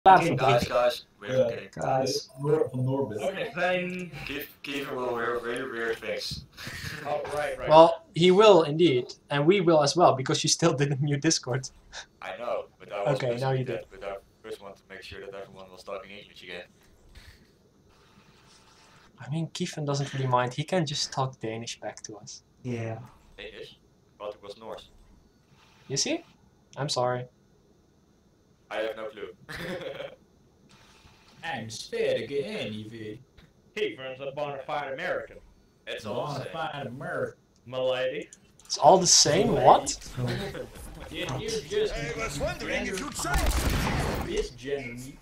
Okay, guys, we're okay. guys, we're on orbit. Okay, then. Kiefer will wear very weird things. Oh, right. Well, he will indeed, and we will as well, because you still didn't mute Discord. I know, but I was Okay, now you did. But I first want to make sure that everyone was talking English again. I mean, Kiefen doesn't really mind. He can just talk Danish back to us. Yeah. Danish? Thought it was Norse. You see? I'm sorry. I have no clue. I'm scared again, Evie. Kiefer's a bona fide American. It's all the same. Bonafide American. Milady. It's all the same. What? You're just. I was wondering if you'd say. This Jenny.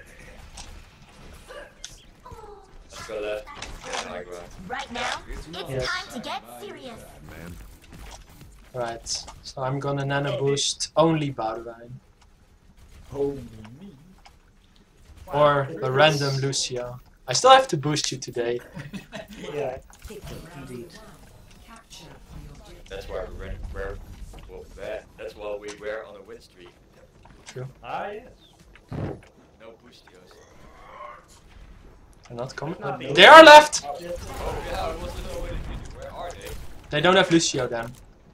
Let's go left. Yeah, like that. Right now, it's Yes. time to get serious. Right. So I'm gonna nano boost only Boudewijn. Holy me. Or a random Lucio. I still have to boost you today. Yeah, indeed. That's why that's why we were on a win streak. True. Ah, yes. No boostios. They're not coming. They are left! Oh yeah, I wasn't know what did you do. Where are they? They don't have Lucio then.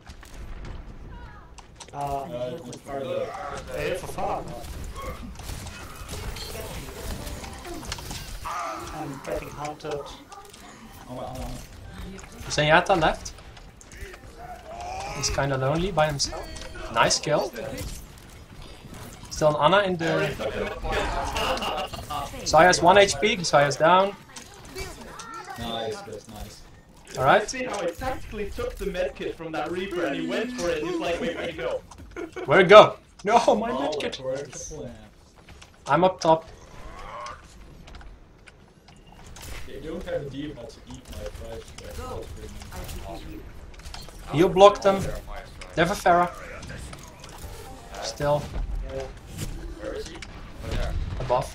Heel vervallen. I'm getting hunted. Zenyatta left. He's kinda lonely by himself. Nice kill. Still an Anna in the... Zaya's 1 HP, Zaya's down. Nice, that's nice. Alright. See how he tactically took the medkit from that Reaper and he went for it. He's like, wait, where'd he go? Where'd it go? No, my medkit. According to plan. I'm up top. They don't have a deal to eat my flesh. He'll block them. They have a Pharah. Still Where is he? Oh, there. above.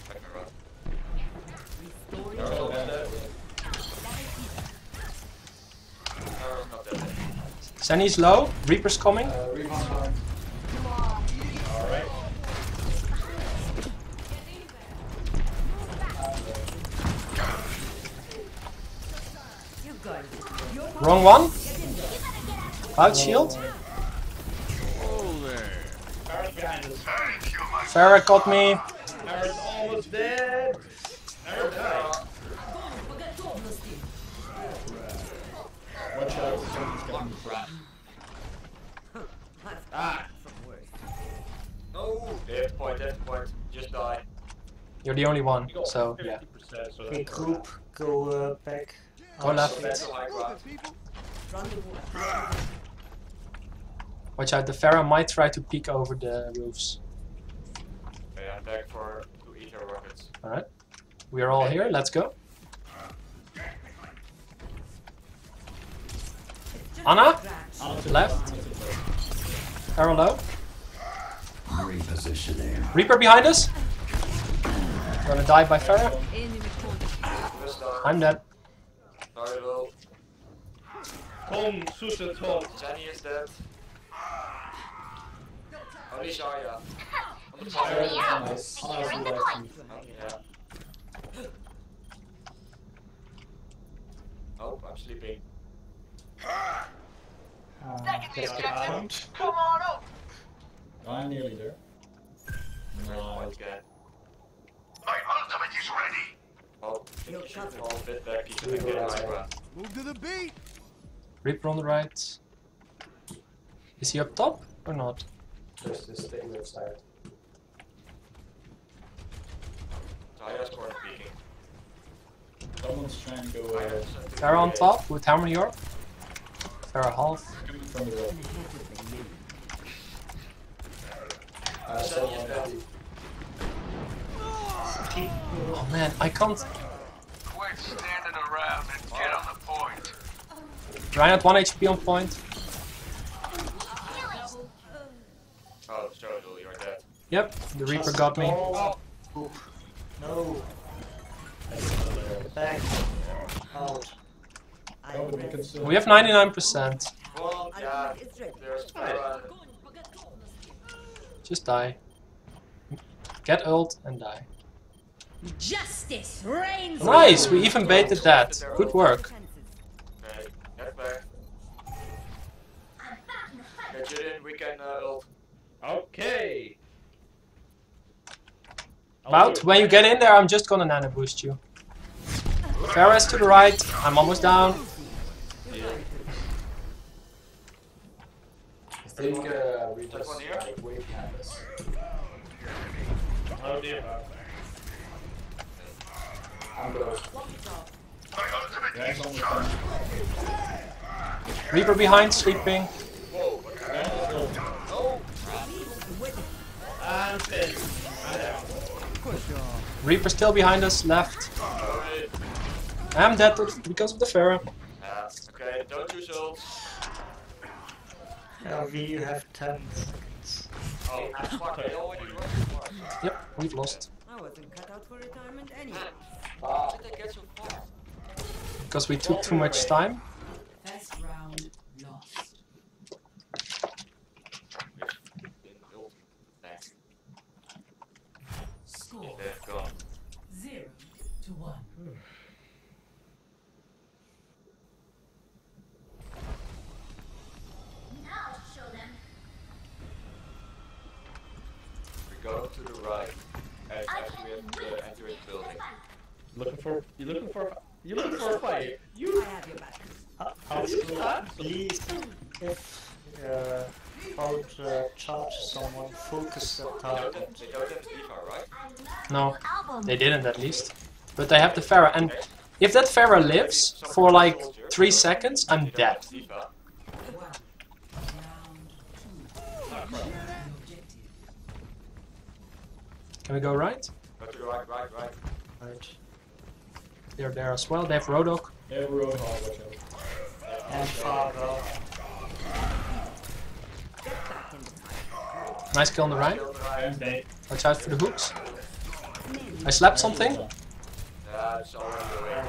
Zenny's low. Reaper's coming. Alright. Wrong one. Cloud shield. Pharah's behind us. Pharah got me. Pharah's almost dead. Pharah died. Watch out, somebody's getting crap. Ah. No! Death point. Just die. You're the only one, We got so yeah. 50%, so Hey, that's group, go back. Go left. That's high ground. Watch out, the Pharah might try to peek over the roofs. Okay, I'm back for 2 ether rockets. Alright. We are all here, let's go. Anna? Left. Pharah low. Repositioning. Reaper behind us. Gonna die by Pharah. Just die. I'm dead. Sorry, Will. Tom, Susa, Tom. Jenny is dead. Only Shaya. On the Check me fire. out. Nice. Securing the point. Yeah. Oh, I'm sleeping. Come on up. I'm nearly there. Point again. My ultimate is ready. Oh, you should all bit back. You should get high ground. Move to the beat. Reaper on the right. Is he up top or not? Just stay left side. Zaya's corner peeking. Someone's trying to go Pharah on top with how many orb? Pharah half. coming from the road. Jenny is dead. Oh man, I can't. Quit standing around and get on the point. Ryan at 1 HP on point. Oh, Jojo, you're dead. Yep, the Reaper got me. Oh. No. Back. Out. Nobody can still. We have 99%. Well, yeah, there's Just die. Get ult and die. Justice reigns. Nice, we even baited that. Good work. Okay, get back. Get you in, we can ult. Okay. About when you get in there, I'm just gonna nano boost you. Pharah's to the right. I'm almost down. I think we just one here? like wait behind us. Oh dear. I'm close. Gang's almost done. Reaper behind, sleeping. Gang is still. I'm dead. I'm down. Reaper still behind us, left. I'm dead because of the Pharah. Okay, don't use ult. We have 10 seconds. Oh, fuck, I already rushed for. Yep, we've lost. I wasn't cut out for retirement anyway. How did they get so far? Because we took too much time. First round lost. Thanks. Score They've gone. 0-1. Now show them. We go to the right. And after we have to enter the building. You looking for a fight? You I have your back. Please, if don't charge someone, focus the target. They don't have Eva, right? No, Album. they didn't at least. But they have the Pharah, and if that Pharah lives for like 3 seconds, I'm dead. Eva. Can we go right? Go to the right. Right. They're there as well. They have Rodok. Everyone hard, watch out. And Farah. Nice kill on the right. I'm dead. Watch out for the hooks. I slapped something. Yeah, it's already away.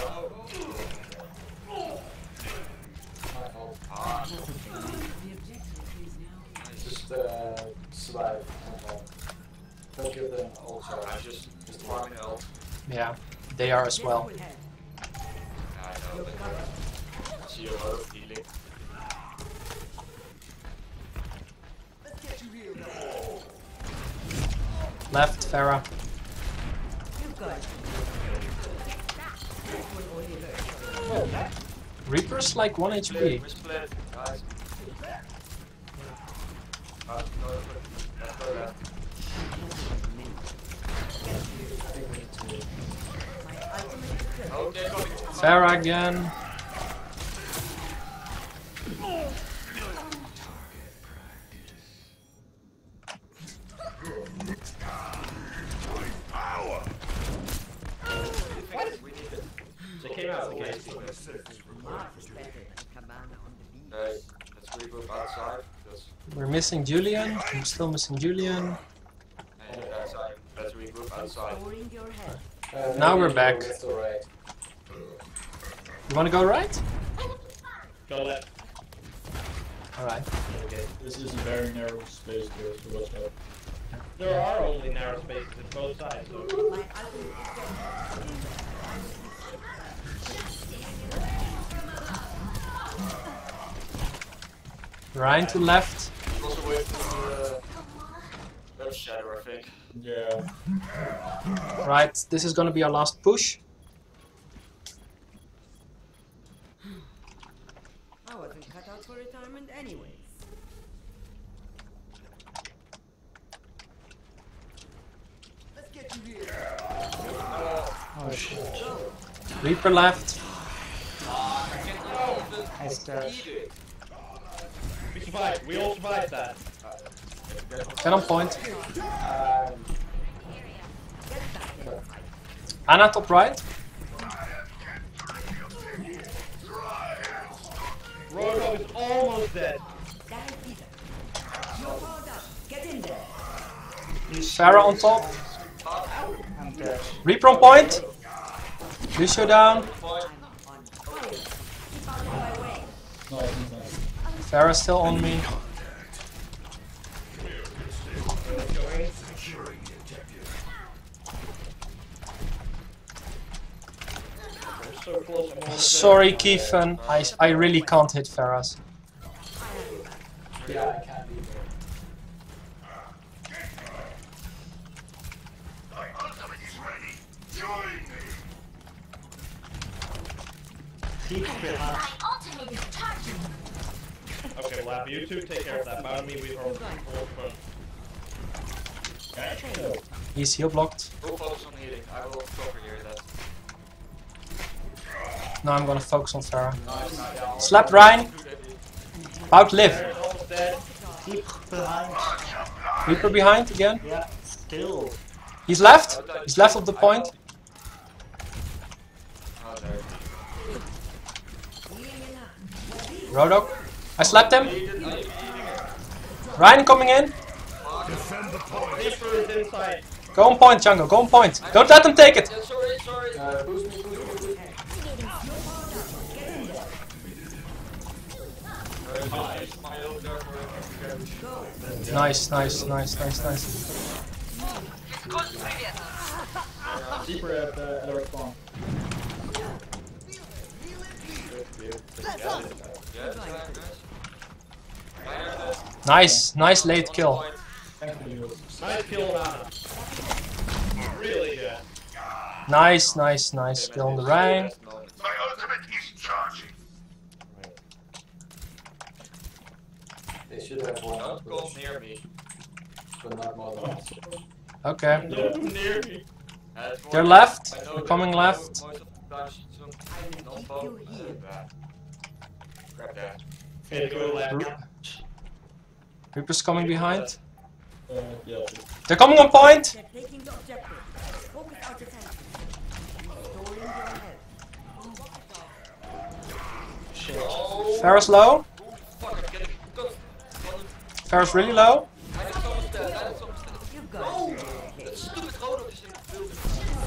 Just survive. Don't give them ult charge. I'm just farming ult. Yeah, they are as well. Yeah, I know. But see a lot of healing. Left, Pharah. Reaper's like 1 HP. We split, guys. No, let's go left. Oh, they're coming. Pharah again. We need it. They came out of the gate. Okay, let's regroup outside. Because We're missing Julian. I'm still missing Julian. and outside. Let's regroup outside. Pouring your head. Now we're back. It's alright. You wanna go right? Go left. Alright. This is a very narrow space here, so watch out. There are only narrow spaces on both sides. So. My ultimate Ryan to left. Also wait for the shadow, I think. Yeah. Right, this is gonna be our last push. I wasn't cut out for retirement anyways. Oh shit. Reaper left. Nice dash. We survived. We all survived that. Get on point. Anna top right. Roelaboela is almost dead. Get in there. Pharah on top. I'm dead. Reaper on point. Lucio down. Nice. Pharah still on me. so close. I'm almost Sorry, Kiefen. I really can't hit Pharahs. Yeah, I can't either. Keep behind. My ultimate is charging. Okay, Lab, you two take care of that. About me, we are He's heal blocked. We'll focus on healing. I will cover here that. Now I'm gonna focus on Pharah. Nice, nice. Slap Ryan. About live. almost dead. Keep behind. Reaper behind again. Yeah, still. He's left. He's left of the point. Oh, there. Rodok. I slapped him. Ryan coming in. Reaper is inside. Go on point, jungle. Go on point. Don't let them take it. Yeah, sorry, sorry. Boost me, boost me, boost me. My own dark work. Nice, nice, nice, nice, nice. Deeper at our spawn. Nice, nice late kill. Thank you. Nice kill, Anna. Really good. Nice, nice, nice kill on the Ryan. My ultimate is charging. They should have one, Don't go near me. but not more than once. Okay. Don't near me. They're left. They're coming left. Most of the time, don't fall. Bad. Grab that. Okay, go Lab. Reaper's coming behind. Yeah. They're coming on point. They're taking the objective. Focus out attention. Restoring your health. Pharah's low. Fuck, I'm getting cooked. Pharah's really low. I just almost dead. I just almost dead. You've got it. That stupid Rodo is in the building.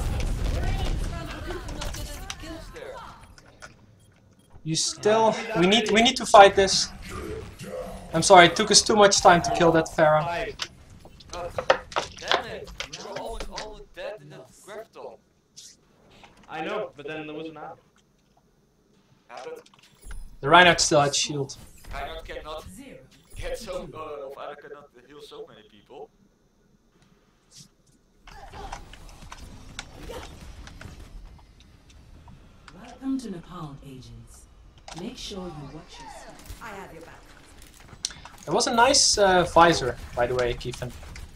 Kills there. You still. We need to fight this. I'm sorry. It took us too much time to kill that Pharah. God damn it. You're all dead in the Grafton. I know, but then there was an out. Happened. The Reinhardt still had shield. I cannot get so I cannot heal so many people. Welcome to Nepal, agents. Make sure you watch your step. I have your back. It was a nice visor, by the way, Kiefen.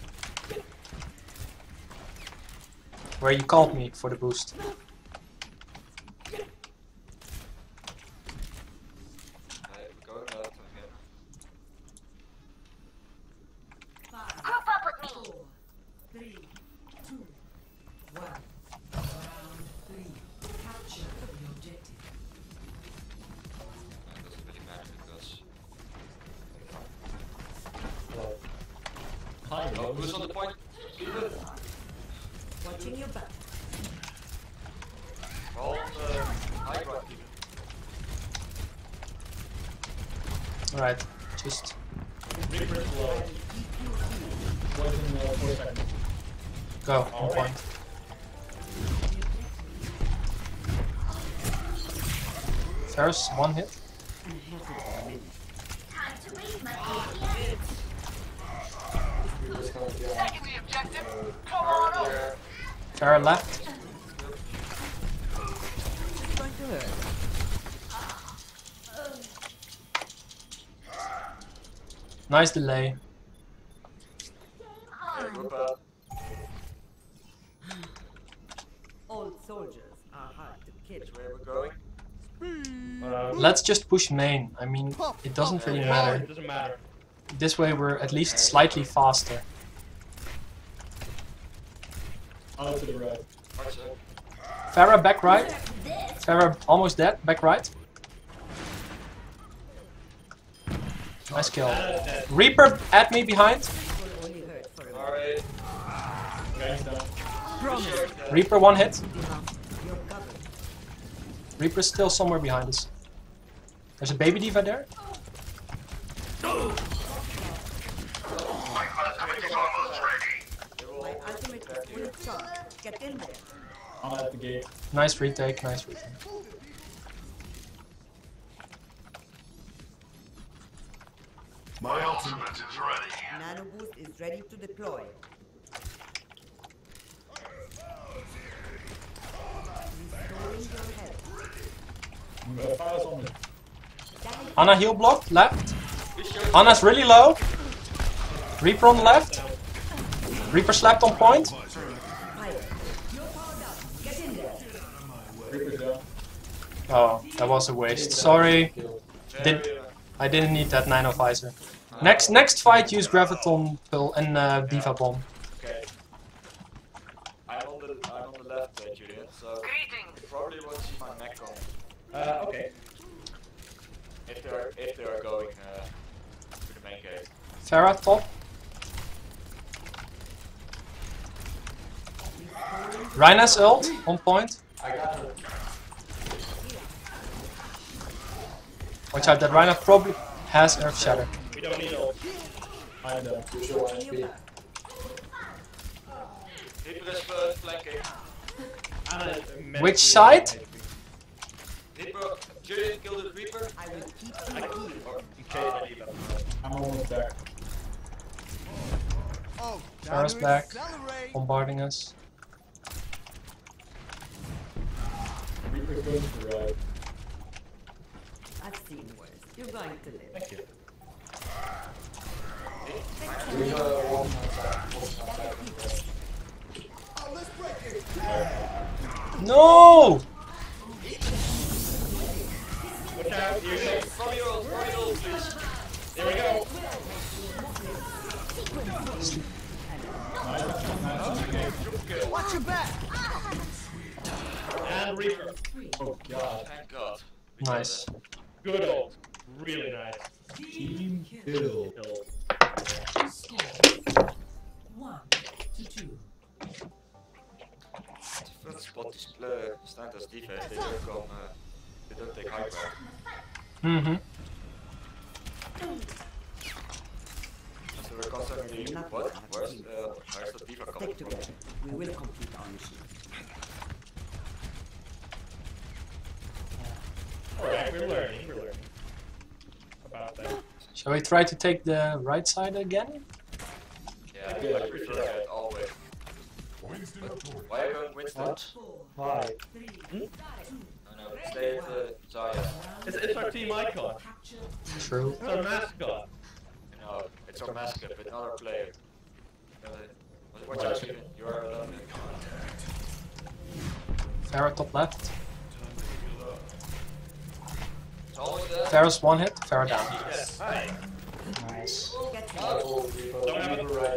Where you called me for the boost. Going out again. Group up with me. 3, 2, 1. Round 3. Capture the objective. That doesn't really matter because. Oh, who's on the point? Watching your back. All on the high ground even. Alright, just. Reaper's low. Poison 4 seconds. Go, on point. First, one hit. Time to raise my APM. Reaper's coming down. Taking the objective. Come on over. Pharah left. Nice delay. Group up. Old soldiers are hard to kill. Which way we're going? Let's just push main. I mean, it doesn't really matter. It doesn't matter. This way we're at least slightly faster. Out to the right. Watch out. Pharah back right. Pharah almost dead. Back right. Nice kill. Reaper at me behind. Will only hurt for a while. Alright. Guys down. Reaper one hit. You're covered. Reaper's still somewhere behind us. There's a baby diva there. My ultimate is almost ready. My ultimate is fully charged. Get in there. I'm at the gate. Nice retake, nice retake. My ultimate is ready. Nano boost is ready to deploy. Restoring your health. Fire's on me. Ana heal block, left. Ana's really low. Reaper on the left. Reaper slapped on point. Fire. You're powered up. Get in there. Reaper's down. Oh, that was a waste. Sorry. I didn't need that nano visor. Next fight, use graviton pill and diva bomb. Okay. I'm on the left, Julian. So you probably won't see my mech on. Okay. If they are going to the main gate. Pharah top. Rhina's ult on point. I got her. Watch out, that Rhina probably has Earth Shatter. We don't need ult. I'm down. Reaper is flanking. Ana is immensely Which side? amazing. Reaper, Julian killed the Reaper. I will keep I you can healed. chase my diva. I'm almost back. Pharah's back, bombarding us. Reaper's going to the right. I've seen worse. You're going to live. Thank you. No! Watch out, here you go. From your ult, please. There we go. Watch your back. And Reaper. Oh god. Thank God. Nice. Good ult. Really nice. Team kill. Kill. Score 1-2. First spot is stand as defense. They don't take high ground. Mm-hmm. So we're constantly what? Where's the diva coming Stick from? together. We will complete our mission. Alright, we're learning. About that. Shall we try to take the right side again? Yeah, I prefer that always. But why are you going Winston? Why? 3, No, stay at the Zaya. It's our team icon. True. It's our mascot. No, it's our mascot, but not our player. Watch out, Julian. You are alone. Pharah top left. It's always there. Pharah's one hit, Pharah down. Yes. Hi. Nice. Don't have it right.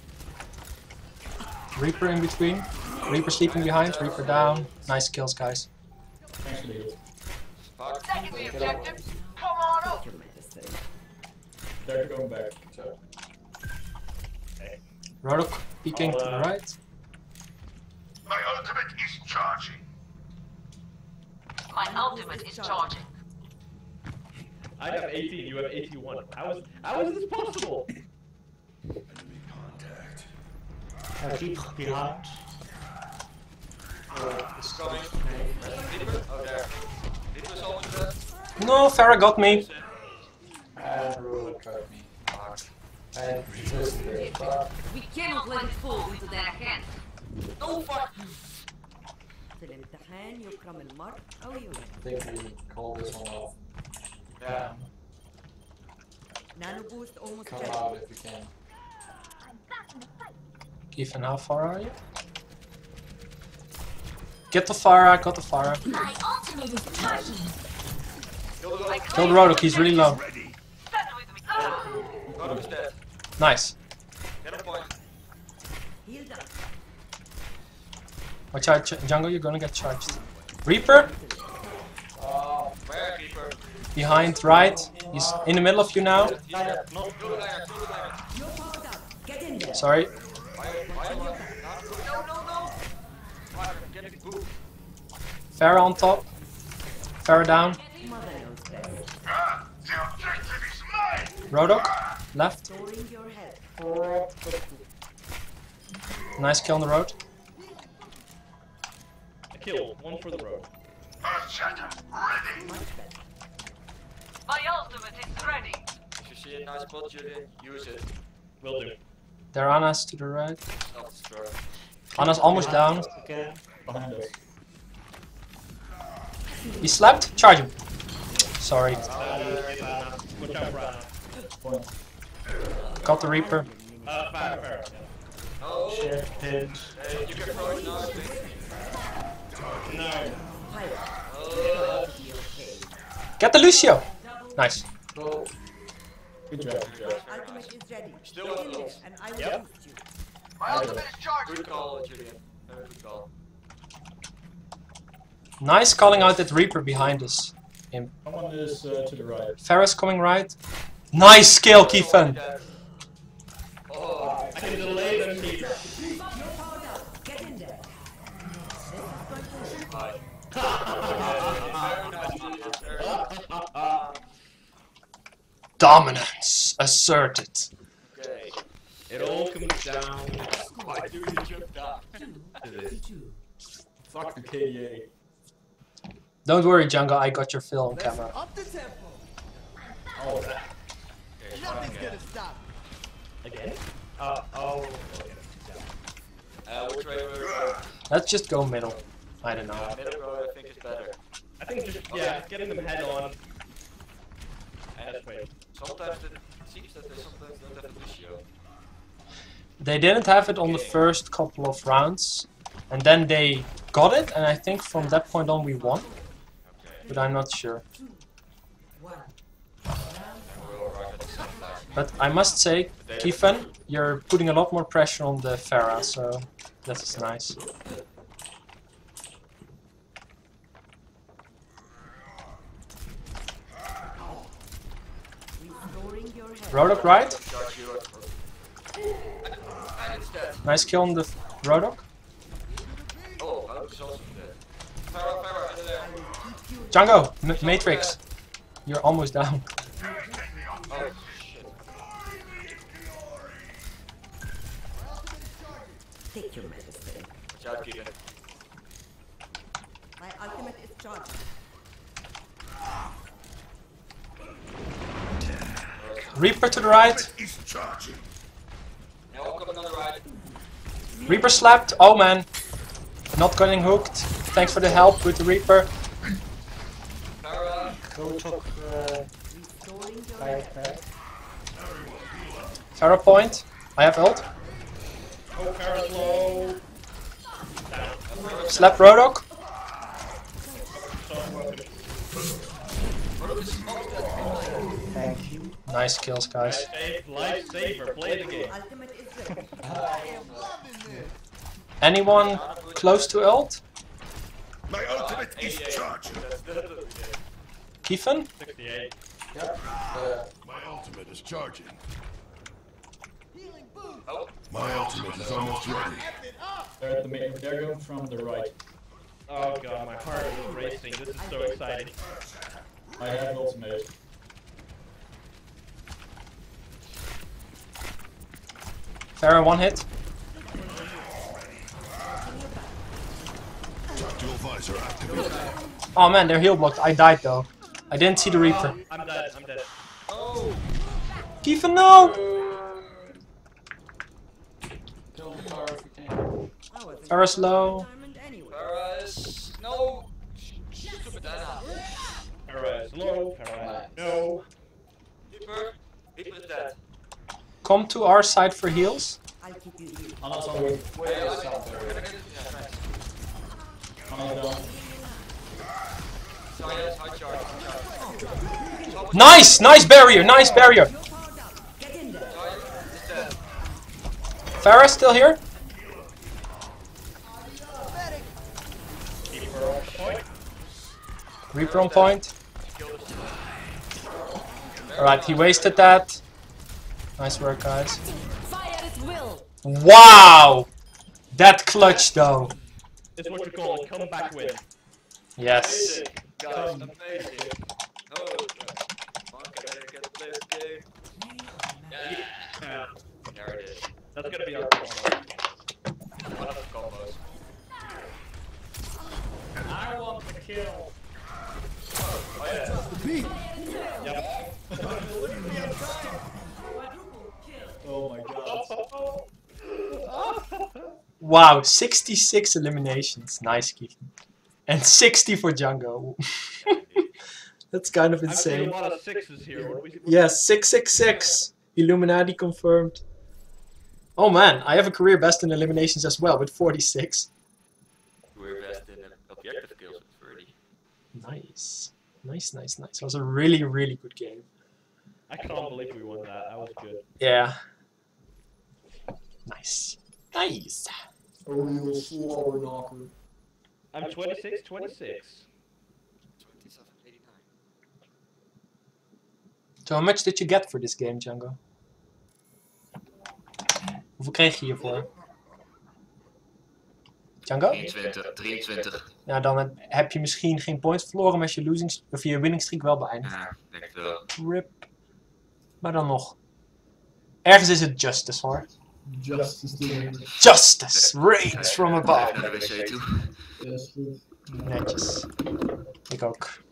Reaper in between. Reaper sleeping behind, Reaper down. Nice kills, guys. Thanks for the heal. Fuck. Second the objective. Come on up. Your medicine. They're going back. So. Rodok peeking to the right. My ultimate is charging. My ultimate is charging. I have 18, you have 81. How is this possible? Keep behind. It's coming. Reaper? Oh, there. Reaper's almost there. No, Pharah got me. And Roelaboela got me. Fuck. And just there. We cannot let it fall into their hands. No, fuck! في الامتحان يكرم المرء أو يهان. I think we call this one off. Yeah. Nano boost almost Come ready. out if you can. Ethan, how far are you? Get the Pharah, got the Pharah. My ultimate is charging. Kill the Rodok, he's really low. Ready. Stand with me. Rodok is dead. Nice. Get a point. Healed up. Watch out, Jungle, you're gonna get charged. Reaper, Where, Reaper? behind, right. He's in the middle of you now. Kill the Liger, kill the Liger. You're powered up. Get in there. Sorry. Why? No. Fire, get it, boom. Pharah on top. Pharah down. Mother knows best. The objective is mine. Rodok, left. Storing your health. Nice kill on the road. kill. One for the road. My ultimate is ready. If you see a nice spot, Julian, use it. Will do. They're on us to the right. Not destroy. Anna's almost down. Again. Behind us. He slapped. Charge him. Sorry. Good job, Brian. Point. Got the Reaper. Fire. Oh, Shit, hit. you can throw it now, I think. No. Oh, Get the Lucio. Nice. Good job, good job. Ultimate is ready. still Get have in there, those. and I will Yep. boost you. My ultimate is charged. Good call, Julian. Very good call. Nice calling out that Reaper behind us. Someone is to the right. Ferris coming right. Nice skill, Kiefen. Oh, I can delay them deeper. You're powered up. Get in there. hi. Very nice, Julian. Very nice. Dominance asserted. Okay. It all comes down. Why do you jump down? Fuck the KDA. Don't worry, Jungle, I got your fill on camera. Up the tempo. Oh, that. Okay, try again. stop. Again? Which way do we go? Let's just go middle. I don't know. Middle road, I think is better. I think just, yeah, getting them head on. And wait. Sometimes it seems that they sometimes don't have a Lucio. They didn't have it on the first couple of rounds. And then they got it, and I think from that point on we won. But I'm not sure. We're all right at the same time. But I must say, Kiefen, you're putting a lot more pressure on the Pharah, so that is nice. Restoring your health. Rodok right. Charge you. And it's dead. Nice kill on the Rodok. Oh, I was also dead. Farah, in there. Django, Matrix. You're almost down. Oh, shit. Take your medicine. Watch out, Keegan. My ultimate is charged. Reaper to the right. No, coming on the right. Reaper slapped. Oh man. Not getting hooked. Thanks for the help with the Reaper. Farah. Go took Restoring your fire health. back. Pharah point. I have ult. Oh, Farrah's low. Slap Rodok. Thank you. Nice kills, guys. Lifesaver, play the game. Ultimate is ready. Anyone close to ult? My ultimate is charged. Kiefen? 68. My ultimate is charging. Oh, My ultimate is almost ready. They're at the main. They're going from the right. Oh god, my heart is racing. This is so exciting. I have ultimate. Pharah one hit. Dual visor activated. Oh man, they're heal blocked. I died though. I didn't see the Reaper. I'm dead, I'm dead. Kiefen, no! Kill the tower if you can. Pharah's low. Diamond anyway. Farah is... No! Stupid Anna. Farah is low, Farah no. Reaper. Reaper is dead. Come to our side for heals. I'll keep you here. Anna's on way Hey, south there. yeah, thanks. Anna's down. So yes, high charge, high charge. Nice! Nice barrier! Nice barrier! You're powered up. Get in there. Giant is dead. Pharah still here? Keeper on point. Reaper on point. Killed us. Alright, he wasted that. Nice work, guys. Fire at will. Wow! That clutch though. It's what you call a comeback win. Yes. Amazing, guys, amazing. Oh, okay, I get to play this game. Yeah. There it is. That's gonna be our combo. One of the combos. kill. Oh yeah. Beat. Yep. Oh my god. Wow, 66 eliminations. Nice, Keith. And 60 for Django. That's kind of I'm seeing insane. a lot of sixes here. What do we? Yes, 666. Illuminati confirmed. Oh man, I have a career best in eliminations as well with 46. We're best in objective kills with 30. Nice. Nice, nice, nice. It was a really, really good game. I can't believe we won that. That was good. Yeah. Nice. Nice. A real slower knocker. I'm 26, 26. 2789. So how much did you get for this game, Django? Hoeveel kreeg je hiervoor? Django? 23, 23. Ja, dan heb je misschien geen points verloren, maar is je winning streak wel beëindigd. Ja, ik denk het wel. Rip. Maar dan nog. Ergens is het justice hoor. Justice. Justice reigns from Even above. naar de wc toe. Yes, please. Netjes. Ik ook.